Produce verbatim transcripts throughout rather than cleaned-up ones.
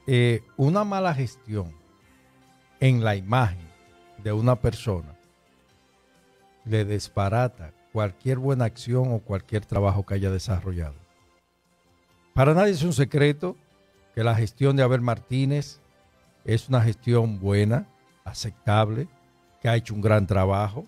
eh, una mala gestión en la imagen de una persona le desbarata cualquier buena acción o cualquier trabajo que haya desarrollado. Para nadie es un secreto que la gestión de Abel Martínez es una gestión buena, aceptable, que ha hecho un gran trabajo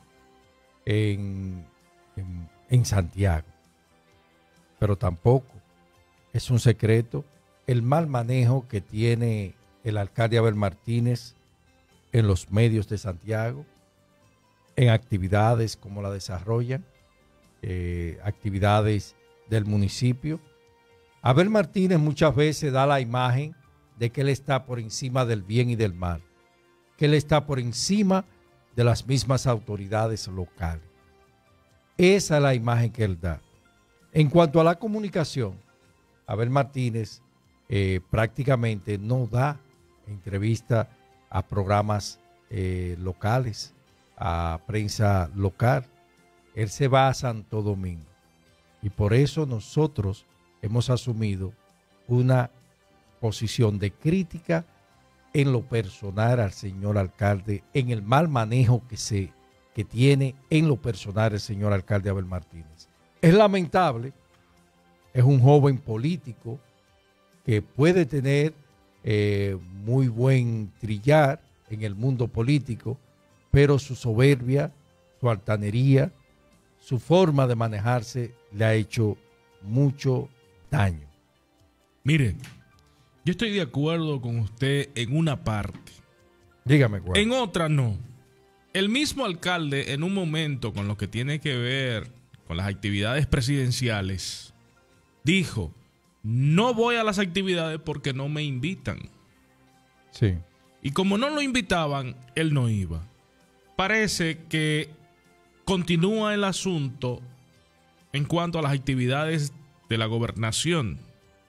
en, en, en Santiago. Pero tampoco es un secreto el mal manejo que tiene el alcalde Abel Martínez en los medios de Santiago, en actividades como la desarrollan, eh, actividades del municipio. Abel Martínez muchas veces da la imagen de que él está por encima del bien y del mal, que él está por encima de las mismas autoridades locales. Esa es la imagen que él da. En cuanto a la comunicación, Abel Martínez eh, prácticamente no da entrevista a programas eh, locales, a prensa local. Él se va a Santo Domingo. Y por eso nosotros hemos asumido una posición de crítica en lo personal al señor alcalde, en el mal manejo que, se, que tiene en lo personal el señor alcalde Abel Martínez. Es lamentable, es un joven político que puede tener eh, muy buen trillar en el mundo político, pero su soberbia, su altanería, su forma de manejarse le ha hecho mucho daño. Mire, yo estoy de acuerdo con usted en una parte. Dígame cuál. En otra no. El mismo alcalde, en un momento con lo que tiene que ver con las actividades presidenciales, dijo: no voy a las actividades porque no me invitan. Sí. Y como no lo invitaban, él no iba. Parece que continúa el asunto en cuanto a las actividades de la gobernación,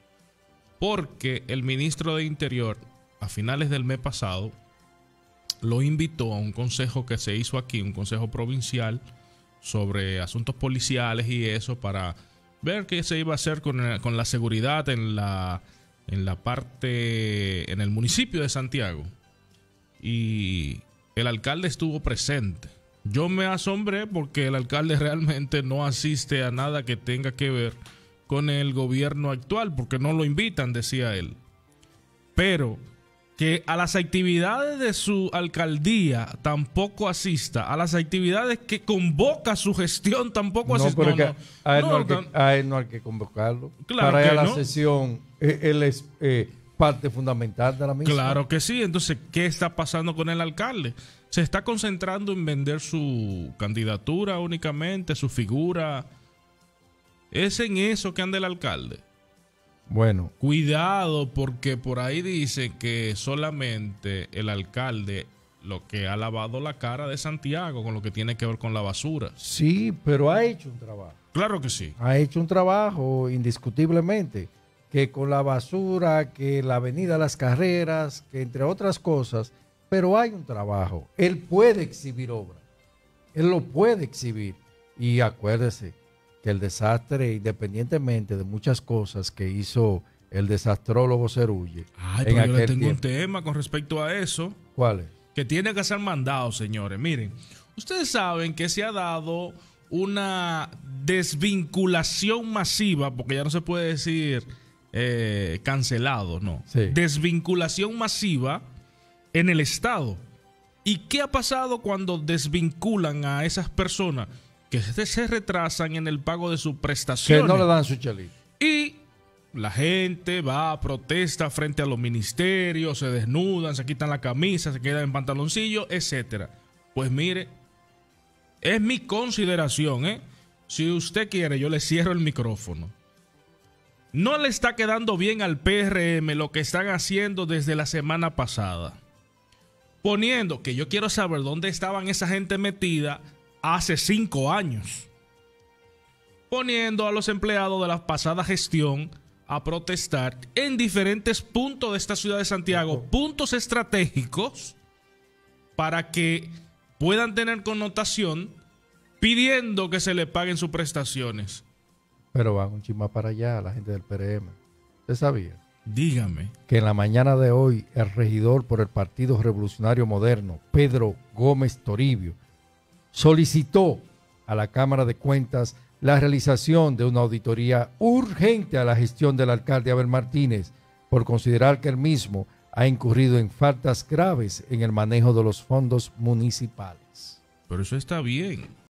porque el ministro de Interior, a finales del mes pasado, lo invitó a un consejo que se hizo aquí, un consejo provincial sobre asuntos policiales y eso, para ver qué se iba a hacer con, con la seguridad en la, en la parte, en el municipio de Santiago. Y el alcalde estuvo presente. Yo me asombré porque el alcalde realmente no asiste a nada que tenga que ver con el gobierno actual, porque no lo invitan, decía él. Pero que a las actividades de su alcaldía tampoco asista, a las actividades que convoca su gestión tampoco no, asista. Pero No, que no, a, él no no, hay que, a él no hay que convocarlo. Claro Para que ir a la no. sesión, eh, él es eh, parte fundamental de la misma. Claro que sí. Entonces, ¿qué está pasando con el alcalde? Se está concentrando en vender su candidatura únicamente, su figura. Es en eso que anda el alcalde. Bueno. Cuidado, porque por ahí dicen que solamente el alcalde lo que ha lavado la cara de Santiago con lo que tiene que ver con la basura. Sí, pero ha hecho un trabajo. Claro que sí. Ha hecho un trabajo indiscutiblemente, que con la basura, que la avenida Las Carreras, que entre otras cosas, pero hay un trabajo. Él puede exhibir obra. Él lo puede exhibir. Y acuérdese que el desastre, independientemente de muchas cosas que hizo el desastrólogo Cerulle. Ay, pero yo le tengo tiempo. un tema con respecto a eso. ¿Cuál es? Que tiene que ser mandado, señores. Miren, ustedes saben que se ha dado una desvinculación masiva, porque ya no se puede decir eh, cancelado, no. Sí. Desvinculación masiva en el Estado. ¿Y qué ha pasado cuando desvinculan a esas personas? Que se retrasan en el pago de sus prestaciones. Que no le dan su chelito. Y la gente va, protesta frente a los ministerios, se desnudan, se quitan la camisa, se quedan en pantaloncillo, etcétera. Pues mire, es mi consideración, ¿eh? Si usted quiere, yo le cierro el micrófono. No le está quedando bien al P R M lo que están haciendo desde la semana pasada. Poniendo, que yo quiero saber dónde estaban esa gente metida hace cinco años. Poniendo a los empleados de la pasada gestión a protestar en diferentes puntos de esta ciudad de Santiago, puntos estratégicos, para que puedan tener connotación, pidiendo que se le paguen sus prestaciones. Pero van un chisma para allá la gente del P R M. ¿Usted sabía? Dígame. Que en la mañana de hoy el regidor por el Partido Revolucionario Moderno, Pedro Gómez Toribio, solicitó a la Cámara de Cuentas la realización de una auditoría urgente a la gestión del alcalde Abel Martínez por considerar que él mismo ha incurrido en faltas graves en el manejo de los fondos municipales. Pero eso está bien.